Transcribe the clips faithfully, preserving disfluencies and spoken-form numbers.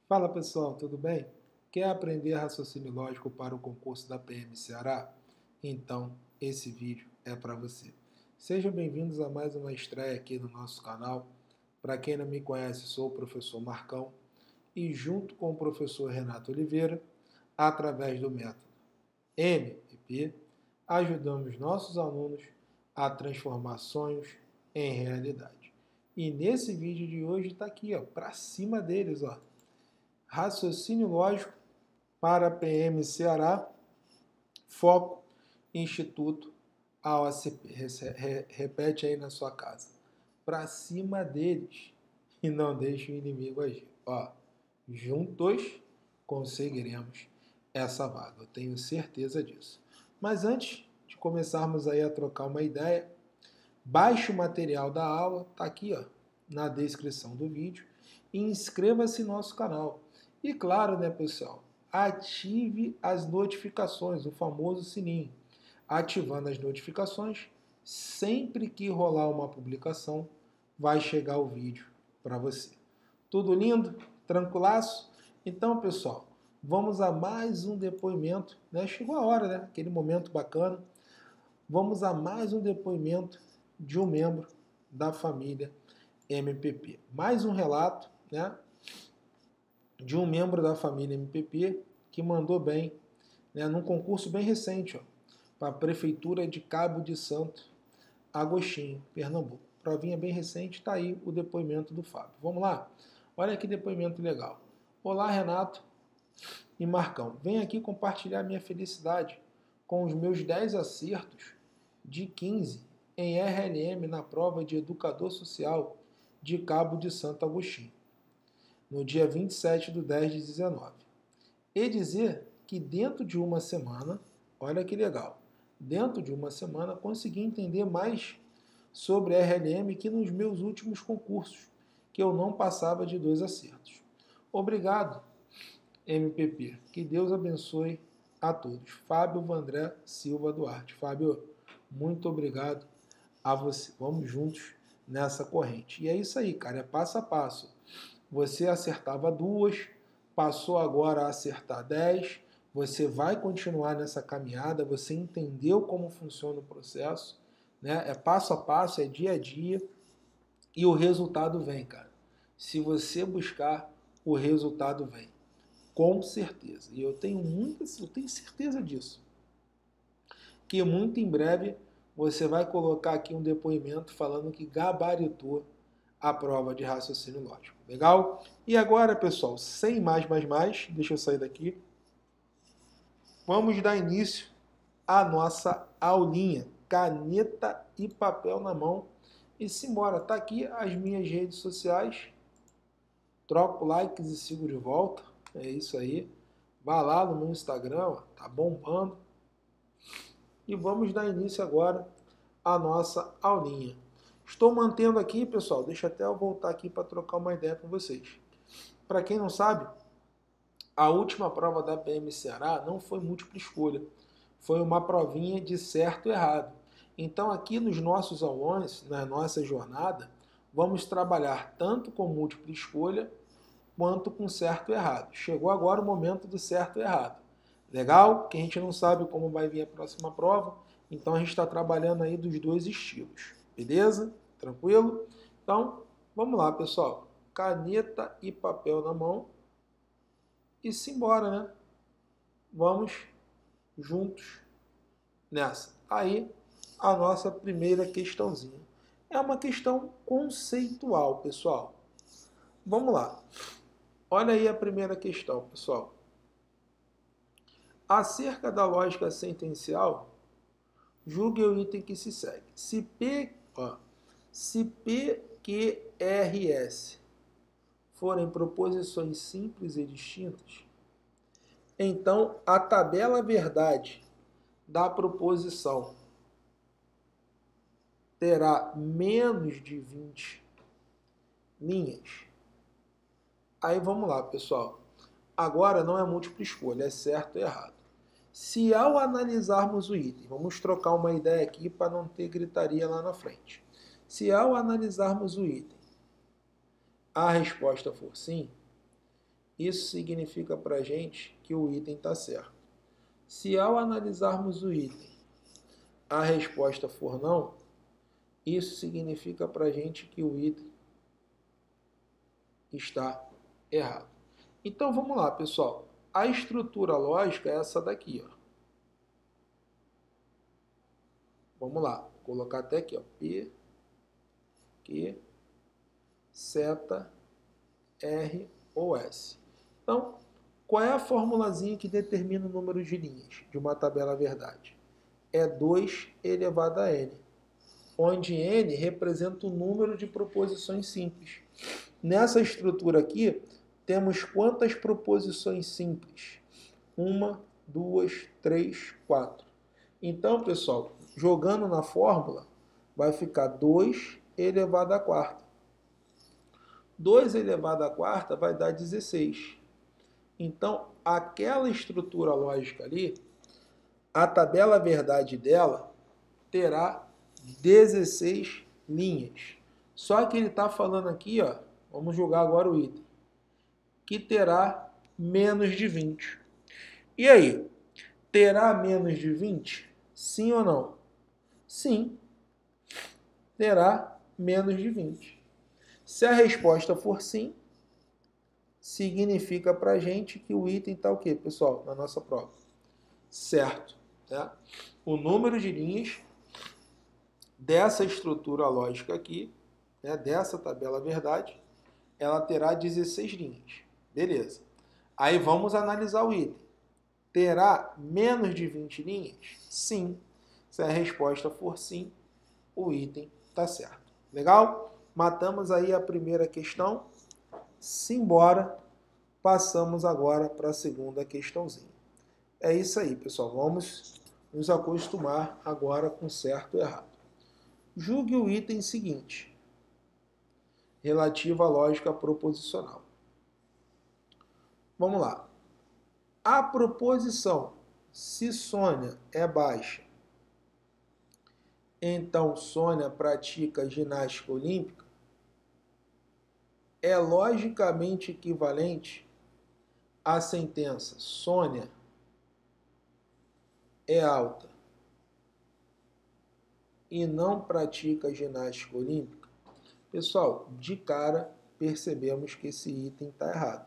Fala pessoal, tudo bem? Quer aprender raciocínio lógico para o concurso da P M Ceará? Então, esse vídeo é para você. Sejam bem-vindos a mais uma estreia aqui no nosso canal. Para quem não me conhece, sou o professor Marcão e junto com o professor Renato Oliveira, através do método M P P, ajudamos nossos alunos a transformar sonhos em realidade. E nesse vídeo de hoje está aqui, ó, para cima deles, ó. Raciocínio lógico para a P M Ceará, foco, Instituto A O C P. Repete aí na sua casa. Para cima deles e não deixe o inimigo agir. Ó, juntos conseguiremos essa vaga. Eu tenho certeza disso. Mas antes de começarmos aí a trocar uma ideia, baixe o material da aula, tá aqui, ó, na descrição do vídeo, e inscreva-se no nosso canal. E claro, né, pessoal, ative as notificações, o famoso sininho. Ativando as notificações, sempre que rolar uma publicação, vai chegar o vídeo para você. Tudo lindo? Tranquilaço? Então, pessoal, vamos a mais um depoimento, né? Chegou a hora, né? Aquele momento bacana. Vamos a mais um depoimento de um membro da família M P P. Mais um relato, né, de um membro da família M P P que mandou bem, né, num concurso bem recente, ó, para a Prefeitura de Cabo de Santo Agostinho, Pernambuco. Provinha bem recente, está aí o depoimento do Fábio. Vamos lá? Olha que depoimento legal. Olá, Renato e Marcão. Venho aqui compartilhar minha felicidade com os meus dez acertos de quinze em R L M na prova de Educador Social de Cabo de Santo Agostinho, no dia vinte e sete de dez de dezenove. E dizer que dentro de uma semana, olha que legal, dentro de uma semana consegui entender mais sobre R L M que nos meus últimos concursos, que eu não passava de dois acertos. Obrigado, M P P. Que Deus abençoe a todos. Fábio Vandré Silva Duarte. Fábio, muito obrigado a você. Vamos juntos nessa corrente. E é isso aí, cara, é passo a passo. Você acertava duas, passou agora a acertar dez, você vai continuar nessa caminhada, você entendeu como funciona o processo, né? É passo a passo, é dia a dia, e o resultado vem, cara. Se você buscar, o resultado vem. Com certeza. E eu tenho muita, eu tenho certeza disso. Que muito em breve você vai colocar aqui um depoimento falando que gabaritou a prova de raciocínio lógico. Legal? E agora, pessoal, sem mais, mais, mais, deixa eu sair daqui. Vamos dar início à nossa aulinha. Caneta e papel na mão. E simbora, tá aqui as minhas redes sociais. Troco likes e sigo de volta. É isso aí. Vá lá no meu Instagram, ó, tá bombando. E vamos dar início agora à nossa aulinha. Estou mantendo aqui, pessoal, deixa até eu voltar aqui para trocar uma ideia com vocês. Para quem não sabe, a última prova da P M Ceará não foi múltipla escolha. Foi uma provinha de certo e errado. Então aqui nos nossos aulões, na nossa jornada, vamos trabalhar tanto com múltipla escolha quanto com certo e errado. Chegou agora o momento do certo e errado. Legal? Que a gente não sabe como vai vir a próxima prova, então a gente está trabalhando aí dos dois estilos. Beleza? Tranquilo? Então, vamos lá, pessoal. Caneta e papel na mão. E simbora, né? Vamos juntos nessa. Aí, a nossa primeira questãozinha. É uma questão conceitual, pessoal. Vamos lá. Olha aí a primeira questão, pessoal. Acerca da lógica sentencial, julgue o item que se segue. Se P, ó, se P, Q, R, S forem proposições simples e distintas, então a tabela verdade da proposição terá menos de vinte linhas. Aí vamos lá, pessoal. Agora não é múltipla escolha, é certo ou errado. Se ao analisarmos o item, vamos trocar uma ideia aqui para não ter gritaria lá na frente. Se ao analisarmos o item, a resposta for sim, isso significa para a gente que o item está certo. Se ao analisarmos o item, a resposta for não, isso significa para a gente que o item está errado. Então vamos lá, pessoal. A estrutura lógica é essa daqui, ó. Vamos lá, vou colocar até aqui, ó. P, Q, seta, R ou S. Então, qual é a formulazinha que determina o número de linhas de uma tabela verdade? É dois elevado a n, onde n representa o número de proposições simples. Nessa estrutura aqui, temos quantas proposições simples? Uma, duas, três, quatro. Então, pessoal, jogando na fórmula, vai ficar dois elevado à quarta. dois elevado à quarta vai dar dezesseis. Então, aquela estrutura lógica ali, a tabela verdade dela terá dezesseis linhas. Só que ele está falando aqui, ó, vamos jogar agora o item, que terá menos de vinte. E aí, terá menos de vinte? Sim ou não? Sim, terá menos de vinte. Se a resposta for sim, significa para a gente que o item está o quê, pessoal, na nossa prova? Certo. Né? O número de linhas dessa estrutura lógica aqui, né, dessa tabela verdade, ela terá dezesseis linhas. Beleza. Aí vamos analisar o item. Terá menos de vinte linhas? Sim. Se a resposta for sim, o item está certo. Legal? Matamos aí a primeira questão. Simbora. Passamos agora para a segunda questãozinha. É isso aí, pessoal. Vamos nos acostumar agora com certo e errado. Julgue o item seguinte, relativo à lógica proposicional. Vamos lá. A proposição, se Sônia é baixa, então Sônia pratica ginástica olímpica, é logicamente equivalente à sentença Sônia é alta e não pratica ginástica olímpica? Pessoal, de cara percebemos que esse item está errado.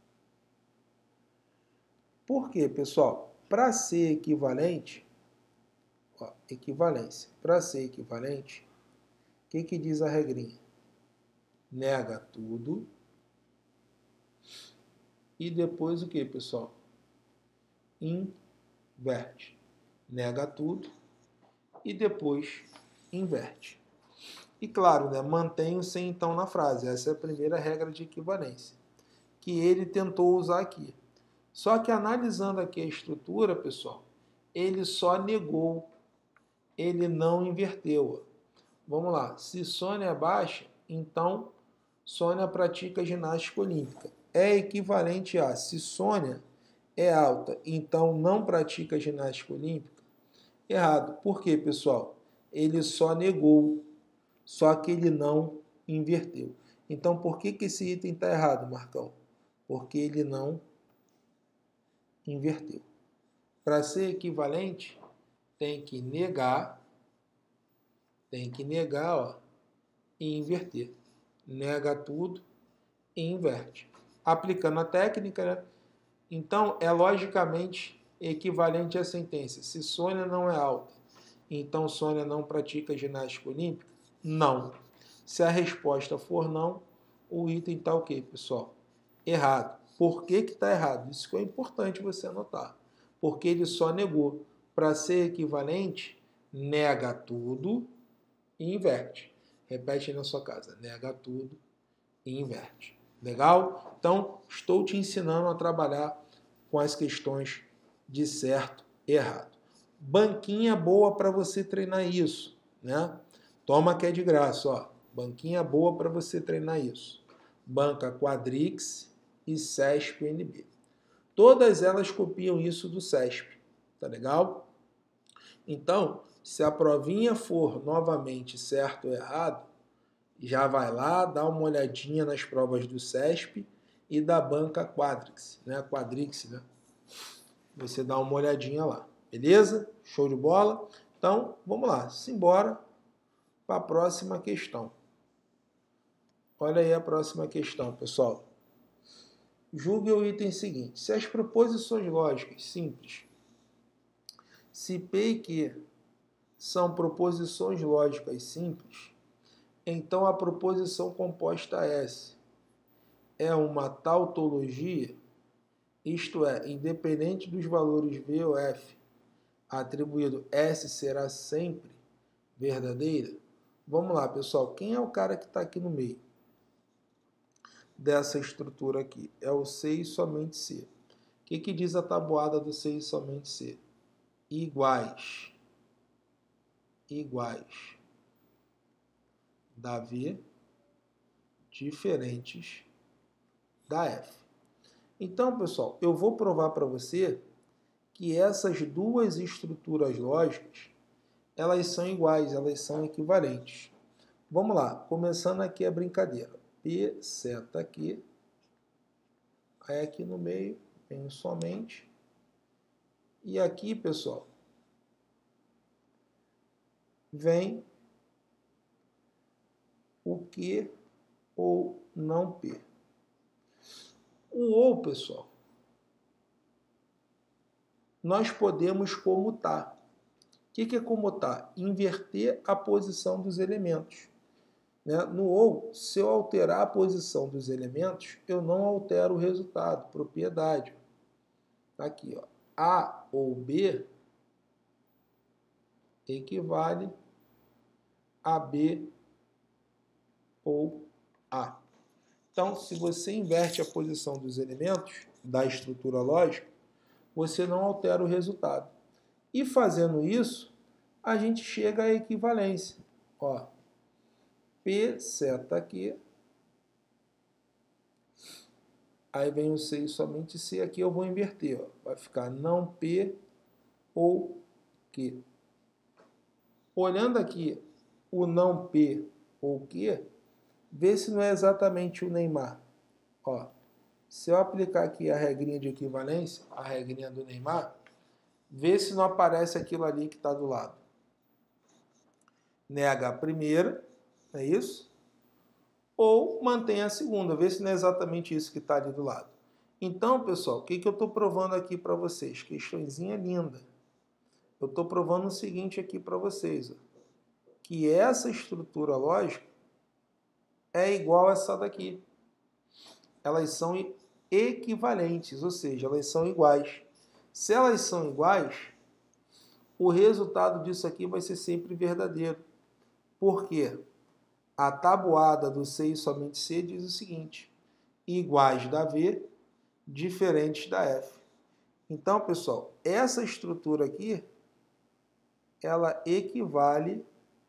Por quê, pessoal? Para ser equivalente, ó, equivalência, para ser equivalente, o que, que diz a regrinha? Nega tudo e depois o que, pessoal? Inverte. Nega tudo e depois inverte. E claro, né, mantém o sem então na frase. Essa é a primeira regra de equivalência que ele tentou usar aqui. Só que analisando aqui a estrutura, pessoal, ele só negou, ele não inverteu. Vamos lá, se Sônia é baixa, então Sônia pratica ginástica olímpica. É equivalente a, se Sônia é alta, então não pratica ginástica olímpica? Errado. Por quê, pessoal? Ele só negou, só que ele não inverteu. Então, por que, que esse item está errado, Marcão? Porque ele não inverteu. Para ser equivalente, tem que negar, tem que negar, ó, e inverter. Nega tudo e inverte. Aplicando a técnica, né? Então, é logicamente equivalente à sentença. Se Sônia não é alta, então Sônia não pratica ginástica olímpica? Não. Se a resposta for não, o item está o quê, pessoal? Errado. Por que que está errado? Isso que é importante você anotar. Porque ele só negou. Para ser equivalente, nega tudo e inverte. Repete aí na sua casa. Nega tudo e inverte. Legal? Então, estou te ensinando a trabalhar com as questões de certo e errado. Banquinha boa para você treinar isso, né? Toma que é de graça, ó. Banquinha boa para você treinar isso. Banca Quadrix e SESP N B. Todas elas copiam isso do SESP, tá legal? Então, se a provinha for novamente certo ou errado, já vai lá, dá uma olhadinha nas provas do SESP e da banca Quadrix, né? Quadrix, né? Você dá uma olhadinha lá, beleza? Show de bola? Então, vamos lá, simbora para a próxima questão. Olha aí a próxima questão, pessoal. Julgue o item seguinte. Se as proposições lógicas simples, se P e Q são proposições lógicas simples, então a proposição composta S é uma tautologia, isto é, independente dos valores V ou F, atribuído S será sempre verdadeira? Vamos lá, pessoal. Quem é o cara que está aqui no meio dessa estrutura aqui? É o C e somente C. O que, que diz a tabuada do C e somente C? Iguais. Iguais. Da V, diferentes da F. Então, pessoal, eu vou provar para você que essas duas estruturas lógicas, elas são iguais, elas são equivalentes. Vamos lá, começando aqui a brincadeira. P seta aqui, aí aqui no meio tem somente, e aqui, pessoal, vem o Q ou não P. O ou, pessoal, nós podemos comutar. O que é comutar? Inverter a posição dos elementos. No ou, se eu alterar a posição dos elementos, eu não altero o resultado, propriedade. Aqui, ó, A ou B equivale a B ou A. Então, se você inverte a posição dos elementos da estrutura lógica, você não altera o resultado. E fazendo isso, a gente chega à equivalência. Ó, P seta aqui, aí vem o C e somente C, aqui eu vou inverter. Ó. Vai ficar não P ou Q. Olhando aqui o não P ou Q, vê se não é exatamente o Neymar. Ó, se eu aplicar aqui a regrinha de equivalência, a regrinha do Neymar, vê se não aparece aquilo ali que está do lado. Nega a primeira, é isso? Ou mantém a segunda, vê se não é exatamente isso que está ali do lado. Então, pessoal, o que, que eu estou provando aqui para vocês? Questãozinha linda. Eu estou provando o seguinte aqui para vocês, ó, que essa estrutura lógica é igual a essa daqui. Elas são equivalentes, ou seja, elas são iguais. Se elas são iguais, o resultado disso aqui vai ser sempre verdadeiro. Por quê? A tabuada do C e somente C diz o seguinte: iguais da V, diferentes da F. Então, pessoal, essa estrutura aqui, ela equivale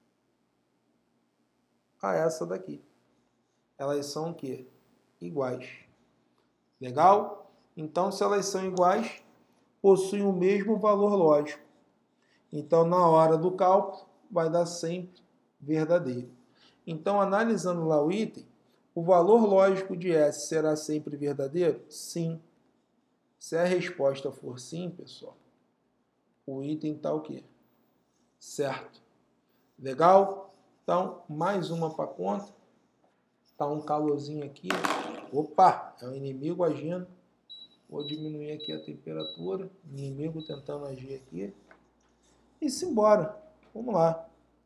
a essa daqui. Elas são o quê? Iguais. Legal? Então, se elas são iguais, possuem o mesmo valor lógico. Então, na hora do cálculo, vai dar sempre verdadeiro. Então, analisando lá o item, o valor lógico de S será sempre verdadeiro? Sim. Se a resposta for sim, pessoal, o item está o quê? Certo. Legal? Então, mais uma para conta. Está um calorzinho aqui. Opa, é o inimigo agindo. Vou diminuir aqui a temperatura. Inimigo tentando agir aqui. E simbora. Vamos lá.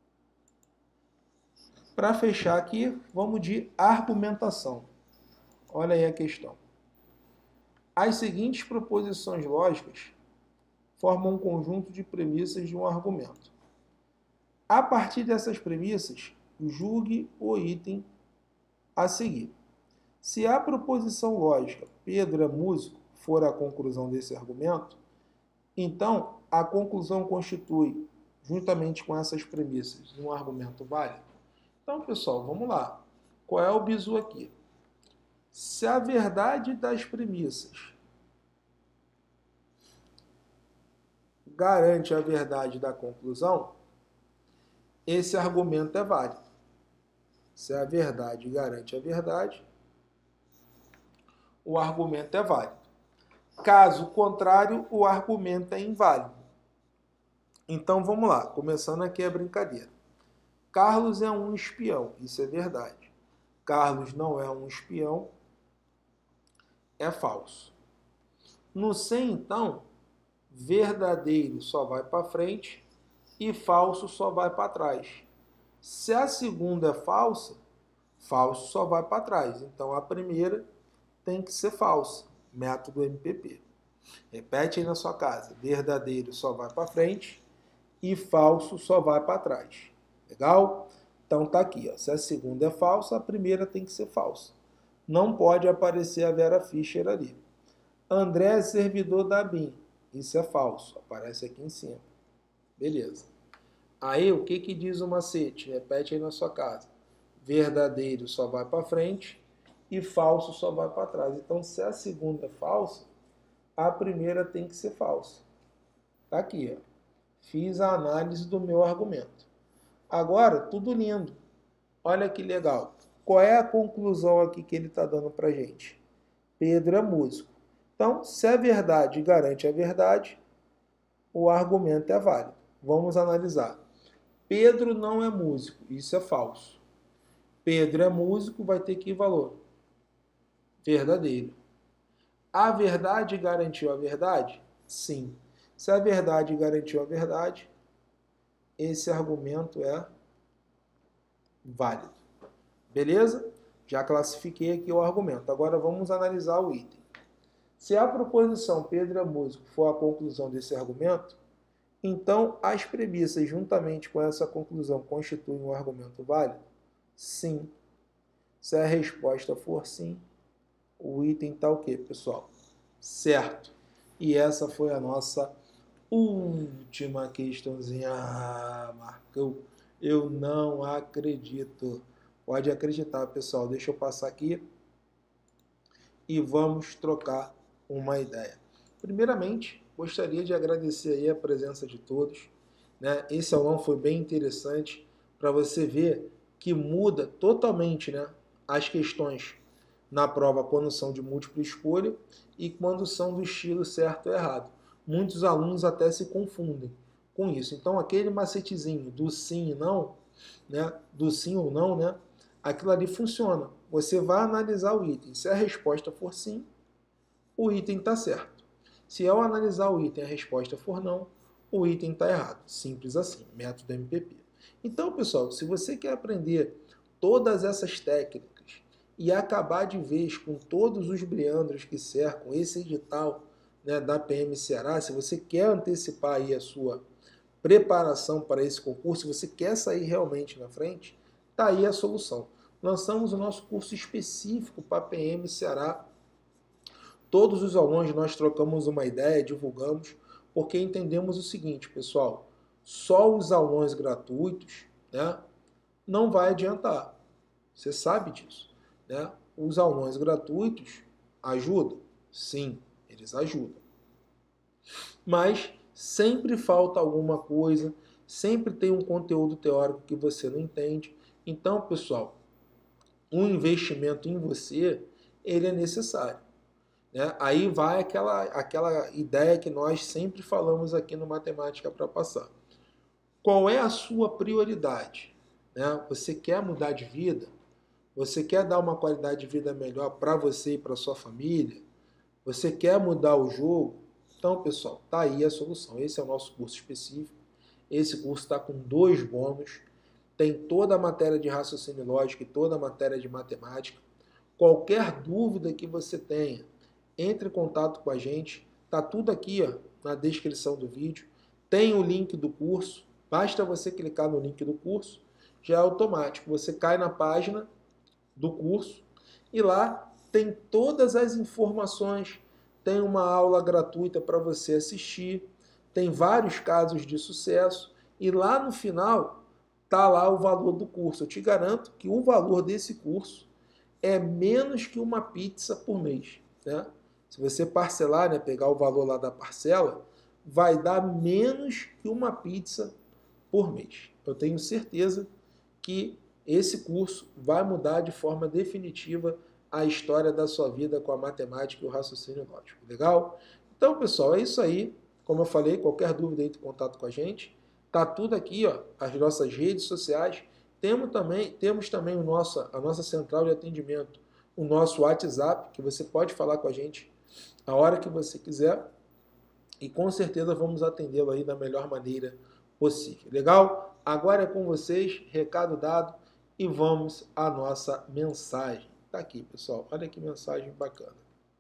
Para fechar aqui, vamos de argumentação. Olha aí a questão. As seguintes proposições lógicas formam um conjunto de premissas de um argumento. A partir dessas premissas, julgue o item a seguir. Se a proposição lógica Pedro é músico for a conclusão desse argumento, então a conclusão constitui, juntamente com essas premissas, um argumento válido. Então, pessoal, vamos lá. Qual é o bizu aqui? Se a verdade das premissas garante a verdade da conclusão, esse argumento é válido. Se a verdade garante a verdade, o argumento é válido. Caso contrário, o argumento é inválido. Então vamos lá, começando aqui a brincadeira. Carlos é um espião, isso é verdade. Carlos não é um espião, é falso. No cem, então, verdadeiro só vai para frente e falso só vai para trás. Se a segunda é falsa, falso só vai para trás. Então a primeira tem que ser falsa. Método M P P. Repete aí na sua casa. Verdadeiro só vai para frente e falso só vai para trás. Legal? Então tá aqui. Ó. Se a segunda é falsa, a primeira tem que ser falsa. Não pode aparecer a Vera Fischer ali. André é servidor da B I M. Isso é falso. Aparece aqui em cima. Beleza. Aí o que, que diz o macete? Repete aí na sua casa. Verdadeiro só vai para frente e falso só vai para trás. Então, se a segunda é falsa, a primeira tem que ser falsa. Tá aqui, ó. Fiz a análise do meu argumento. Agora, tudo lindo. Olha que legal. Qual é a conclusão aqui que ele está dando para gente? Pedro é músico. Então, se a verdade garante a verdade, o argumento é válido. Vamos analisar. Pedro não é músico. Isso é falso. Pedro é músico, vai ter que valor? Verdadeiro. A verdade garantiu a verdade? Sim. Se a verdade garantiu a verdade, esse argumento é válido. Beleza? Já classifiquei aqui o argumento. Agora vamos analisar o item. Se a proposição Pedro é músico for a conclusão desse argumento, então as premissas juntamente com essa conclusão constituem um argumento válido? Sim. Se a resposta for sim, o item está o quê, pessoal? Certo. E essa foi a nossa última questãozinha. Ah, Marcão, eu não acredito. Pode acreditar, pessoal. Deixa eu passar aqui e vamos trocar uma ideia. Primeiramente, gostaria de agradecer aí a presença de todos. Né? Esse aulão foi bem interessante para você ver que muda totalmente, né, as questões na prova quando são de múltipla escolha e quando são do estilo certo ou errado. Muitos alunos até se confundem com isso. Então, aquele macetezinho do sim e não, né, do sim ou não, né, aquilo ali funciona. Você vai analisar o item. Se a resposta for sim, o item está certo. Se eu analisar o item e a resposta for não, o item está errado. Simples assim, método M P P. Então, pessoal, se você quer aprender todas essas técnicas e acabar de vez com todos os meandros que cercam esse edital, né, da P M Ceará, se você quer antecipar aí a sua preparação para esse concurso, se você quer sair realmente na frente, está aí a solução. Lançamos o nosso curso específico para P M Ceará. Todos os alunos nós trocamos uma ideia, divulgamos, porque entendemos o seguinte, pessoal, só os aulões gratuitos, né, não vai adiantar. Você sabe disso. Né? Os aulões gratuitos ajudam? Sim, eles ajudam. Mas sempre falta alguma coisa, sempre tem um conteúdo teórico que você não entende. Então, pessoal, um investimento em você, ele é necessário. Né? Aí vai aquela, aquela ideia que nós sempre falamos aqui no Matemática para Passar. Qual é a sua prioridade? Né? Você quer mudar de vida? Você quer dar uma qualidade de vida melhor para você e para sua família? Você quer mudar o jogo? Então, pessoal, tá aí a solução. Esse é o nosso curso específico. Esse curso está com dois bônus. Tem toda a matéria de raciocínio lógico e toda a matéria de matemática. Qualquer dúvida que você tenha, entre em contato com a gente. Tá tudo aqui, ó, na descrição do vídeo. Tem o link do curso. Basta você clicar no link do curso. Já é automático. Você cai na página do curso e lá tem todas as informações, tem uma aula gratuita para você assistir, tem vários casos de sucesso e lá no final tá lá o valor do curso. Eu te garanto que o valor desse curso é menos que uma pizza por mês, né? Se você parcelar, né, pegar o valor lá da parcela, vai dar menos que uma pizza por mês. Eu tenho certeza que esse curso vai mudar de forma definitiva a história da sua vida com a matemática e o raciocínio lógico. Legal? Então, pessoal, é isso aí. Como eu falei, qualquer dúvida, entre em contato com a gente. Tá tudo aqui, ó, as nossas redes sociais. Temos também, temos também o nosso, a nossa central de atendimento, o nosso WhatsApp, que você pode falar com a gente a hora que você quiser. E com certeza vamos atendê-lo aí da melhor maneira possível. Legal? Agora é com vocês, recado dado, e vamos à nossa mensagem. Tá aqui, pessoal. Olha que mensagem bacana.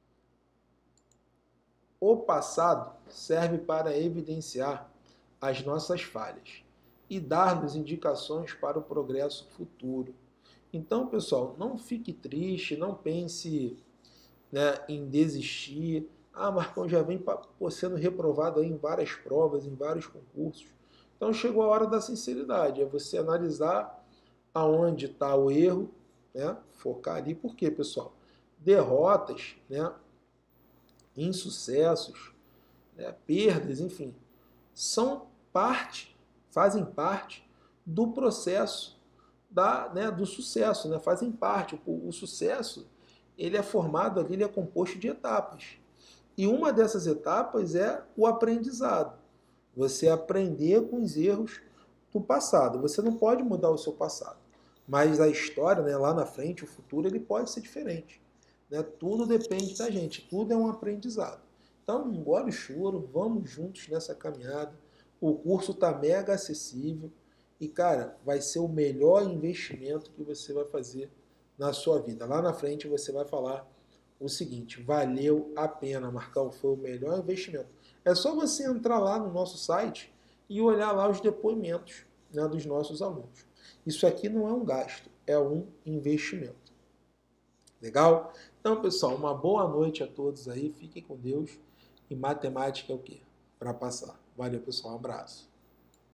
O passado serve para evidenciar as nossas falhas e dar-nos indicações para o progresso futuro. Então, pessoal, não fique triste, não pense, né, em desistir. Ah, Marcão já vem sendo reprovado aí em várias provas, em vários concursos. Então chegou a hora da sinceridade, é você analisar aonde está o erro, né, focar ali. Por quê, pessoal? Derrotas, né, insucessos, né, perdas, enfim, são parte, fazem parte do processo da, né, do sucesso, né, fazem parte. O, o sucesso, ele é formado ali, ele é composto de etapas. E uma dessas etapas é o aprendizado. Você aprender com os erros do passado. Você não pode mudar o seu passado, mas a história, né, lá na frente, o futuro, ele pode ser diferente. Né? Tudo depende da gente, tudo é um aprendizado. Então, engole o choro, vamos juntos nessa caminhada. O curso está mega acessível e, cara, vai ser o melhor investimento que você vai fazer na sua vida. Lá na frente você vai falar o seguinte: valeu a pena, Marcão, foi o melhor investimento. É só você entrar lá no nosso site e olhar lá os depoimentos, né, dos nossos alunos. Isso aqui não é um gasto, é um investimento. Legal? Então, pessoal, uma boa noite a todos aí, fiquem com Deus. E matemática é o quê? Para passar. Valeu, pessoal, um abraço.